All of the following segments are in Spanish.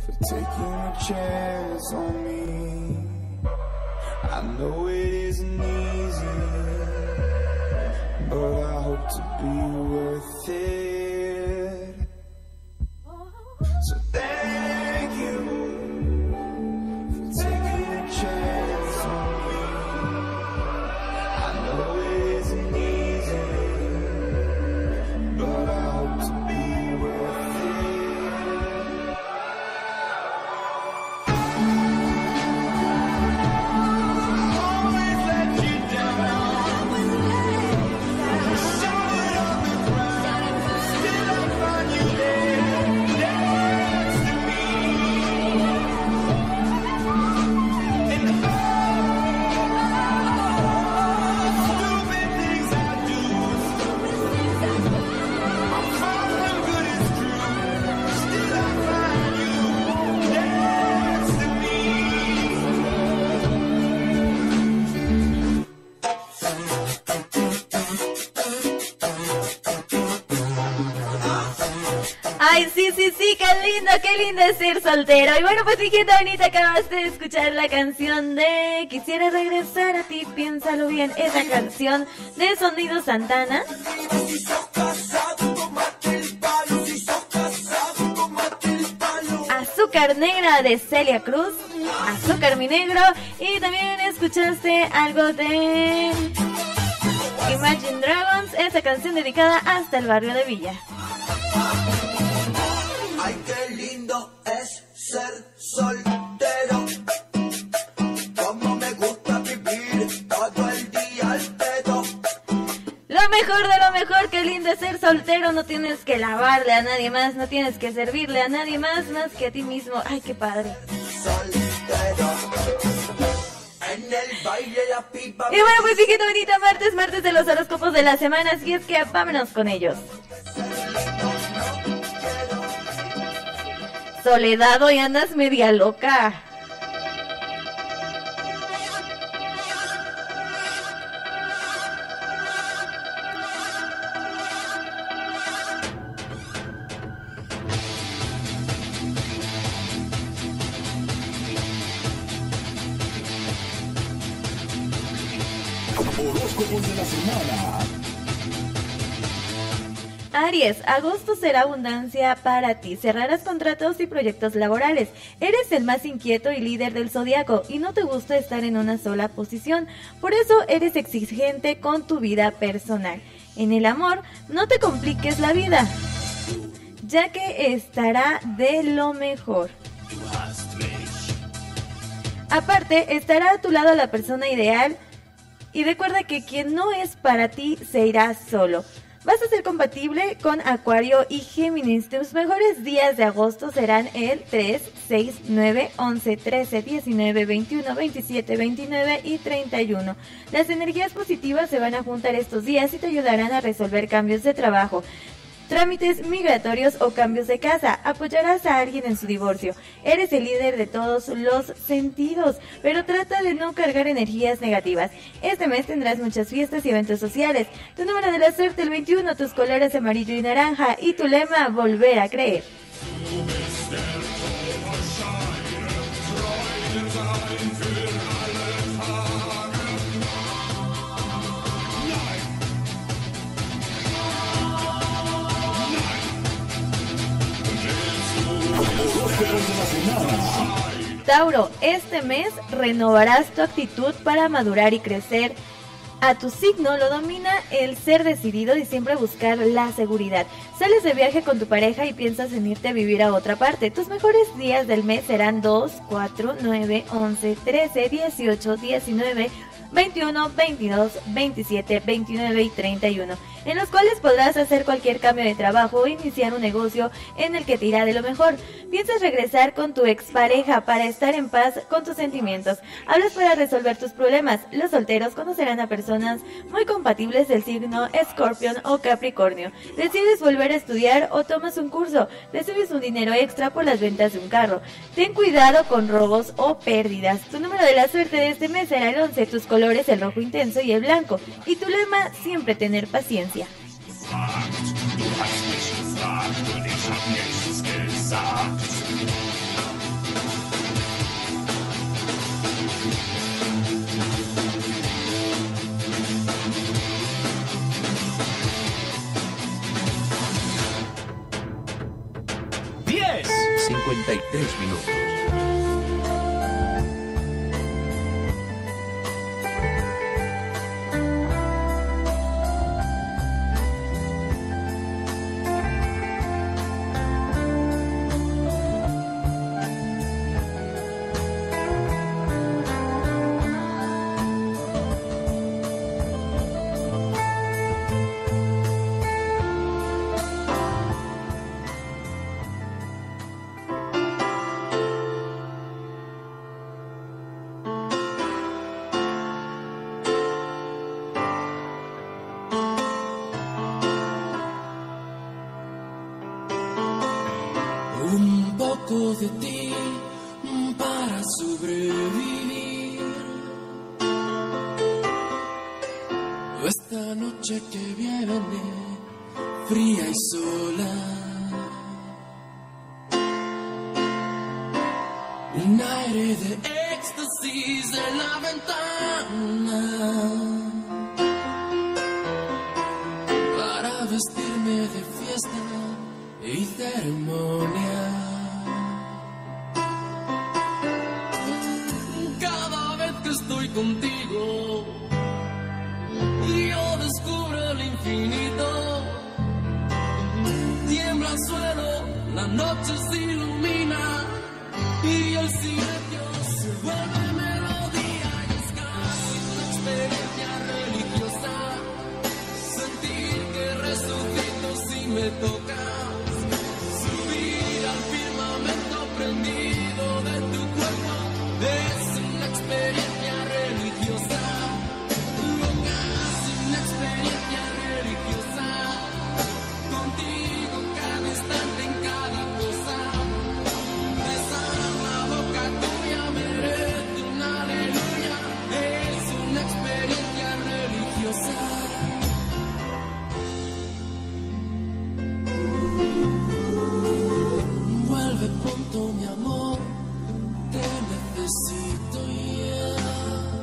for taking a chance on me. I know it isn't easy, but I hope to be worth it. So thank you for taking a chance on me. I know it isn't easy, but I hope to be worth it. Always let you down. Showing on the ground, still I find you there, next to me. In the stupid things I do, I'm falling good as true. Still I find you next to me. Ay, sí, qué lindo es ser soltero. Y bueno, pues fíjate, bonita, acabaste de escuchar la canción de Quisiera regresar a ti, piénsalo bien. Esa canción de Sonido Santana. Azúcar Negra de Celia Cruz. Azúcar Mi Negro. Y también escuchaste algo de Imagine Dragons. Esa canción dedicada hasta el barrio de Villa. Ay, qué lindo es ser soltero. Cómo me gusta vivir todo el día al pedo. Lo mejor de lo mejor, qué lindo es ser soltero. No tienes que lavarle a nadie más, no tienes que servirle a nadie más que a ti mismo. Ay, qué padre. Soltero. En el baile la pipa. Y bueno, pues fíjate, bonita, martes de los horóscopos de la semana. Así es que vámonos con ellos. Soledad, hoy andas media loca. Horóscopos de la semana. Aries, agosto será abundancia para ti. Cerrarás contratos y proyectos laborales. Eres el más inquieto y líder del zodiaco y no te gusta estar en una sola posición. Por eso eres exigente con tu vida personal. En el amor, no te compliques la vida, ya que estará de lo mejor. Aparte, estará a tu lado la persona ideal y recuerda que quien no es para ti se irá solo. Vas a ser compatible con Acuario y Géminis. Tus mejores días de agosto serán el 3, 6, 9, 11, 13, 19, 21, 27, 29 y 31. Las energías positivas se van a juntar estos días y te ayudarán a resolver cambios de trabajo, trámites migratorios o cambios de casa. Apoyarás a alguien en su divorcio. Eres el líder de todos los sentidos, pero trata de no cargar energías negativas. Este mes tendrás muchas fiestas y eventos sociales. Tu número de la suerte el 21, tus colores amarillo y naranja y tu lema volver a creer. Tauro, este mes renovarás tu actitud para madurar y crecer. A tu signo lo domina el ser decidido y siempre buscar la seguridad. Sales de viaje con tu pareja y piensas en irte a vivir a otra parte. Tus mejores días del mes serán 2, 4, 9, 11, 13, 18, 19, 21, 22, 27, 29 y 31, en los cuales podrás hacer cualquier cambio de trabajo o iniciar un negocio en el que te irá de lo mejor. Piensas regresar con tu expareja para estar en paz con tus sentimientos. Hablas para resolver tus problemas. Los solteros conocerán a personas muy compatibles del signo Escorpión o Capricornio. Decides volver a estudiar o tomas un curso. Recibes un dinero extra por las ventas de un carro. Ten cuidado con robos o pérdidas. Tu número de la suerte de este mes será el 11. Tus colores el rojo intenso y el blanco. Y tu lema, siempre tener paciencia. 53 minutos. Un poco de ti para sobrevivir. Esta noche que viene, fría y sola. Un aire de éxtasis en la ventana para vestirme de fiesta y ceremonia. Cada vez que estoy contigo, yo descubro el infinito. Tiembla el suelo, la noche se ilumina y el silencio se vuelve melodía. Y es casi una experiencia religiosa sentir que resucito si me tocas. Subir al firmamento prendido de tu cuerpo es una experiencia religiosa. Casi una experiencia religiosa. Contigo cada instante en cada cosa. Besar la boca tuya merece una aleluya. Es una experiencia religiosa. Vuelve pronto, mi amor, te necesito ya.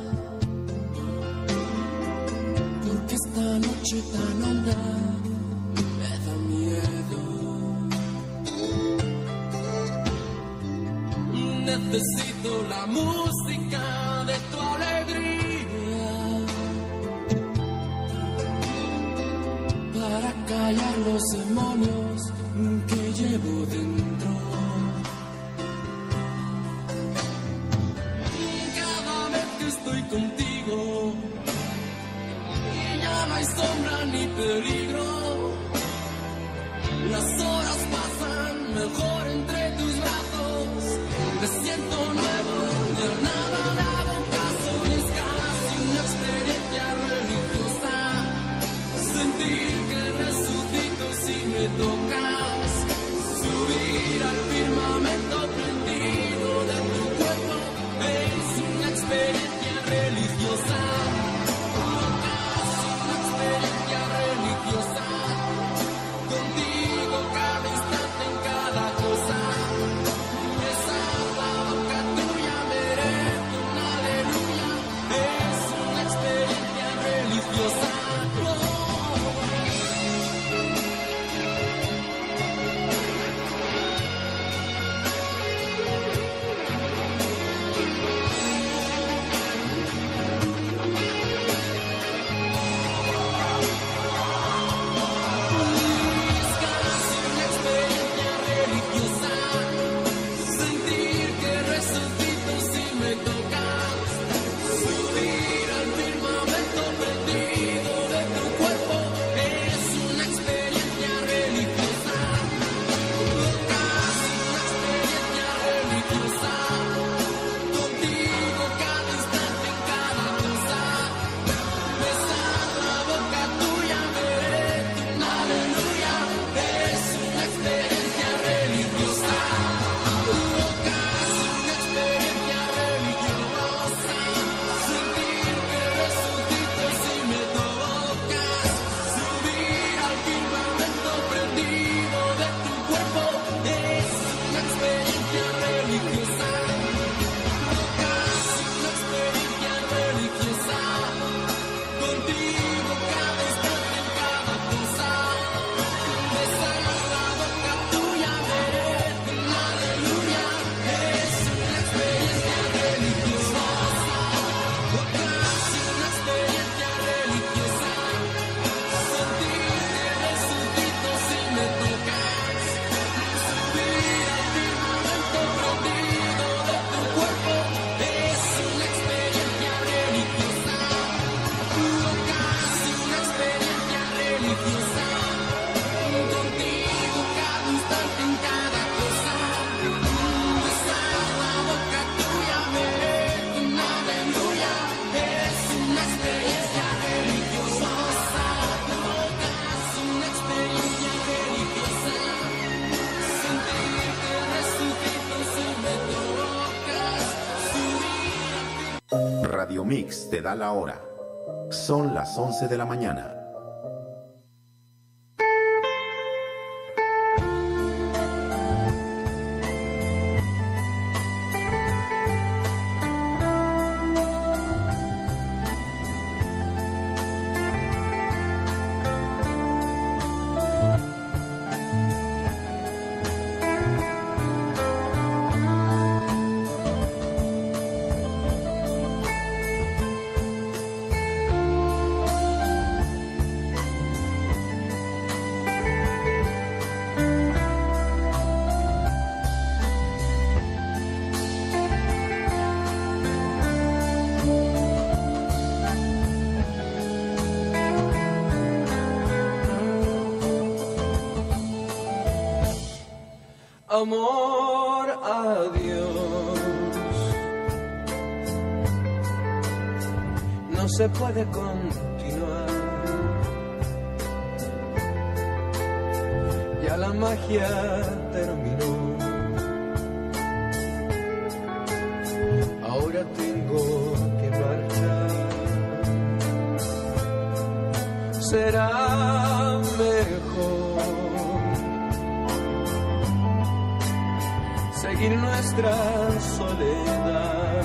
Porque esta noche tan honda me da miedo. Necesito la música de tu alegría para callar los demonios que llevo dentro. Cada vez que estoy contigo y ya no hay sombra ni peligro, las horas pasan mejor entre tus brazos. Me siento nuevo, de nada le hago caso y es casi una experiencia religiosa. Sentir que resucito si me tocas. Subir al firmamento prendido de tu cuerpo es una experiencia religiosa. Casi una experiencia religiosa. Radio Mix te da la hora. Son las 11 de la mañana. Amor a Dios, no se puede continuar, ya la magia terminó, ahora tengo que marchar, será mejor seguir nuestra soledad.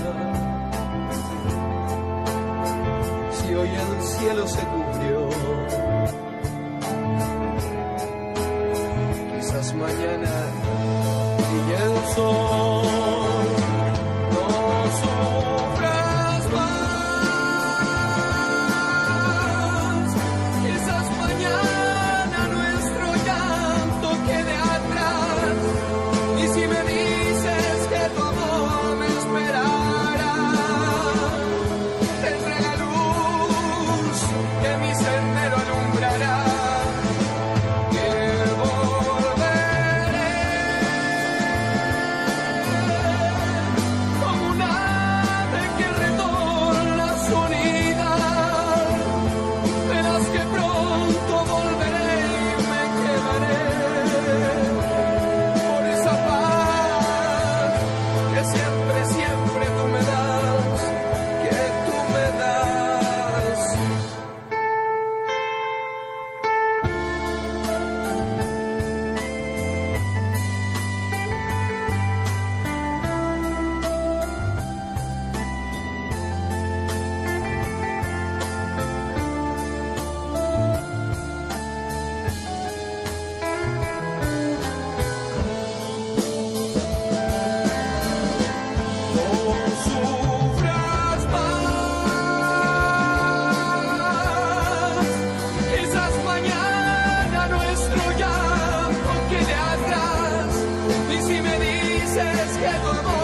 Si hoy el cielo se cubrió, quizás mañana brille el sol. No sufras más, quizás mañana nuestro llanto quede atrás. Y si me dices que tu amor me esperará, tendré la luz que mi sendero alumbrará, que volveré como un ave que retorna a su unidad. Verás que pronto volveré y me quedaré por esa paz que siempre, siempre tú me das, que tú me das. No sufras más, quizás mañana nuestro llanto quede atrás. Y si me dices que tu amor